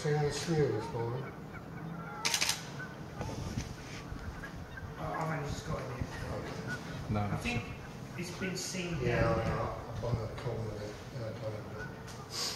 seen the smear this morning? I've only just got in here. Okay. No. I think it's been seen Yeah, down I there. know. Up on the corner of it. Yeah, I don't know.